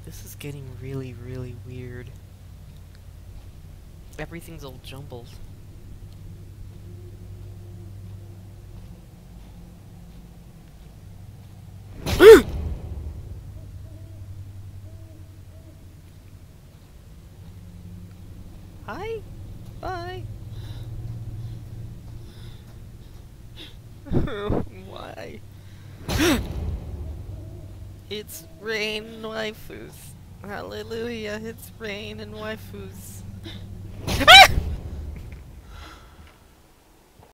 This is getting really, really weird. Everything's all jumbled. Hi? Bye. Why? It's rain and waifus. Hallelujah, it's rain and waifus.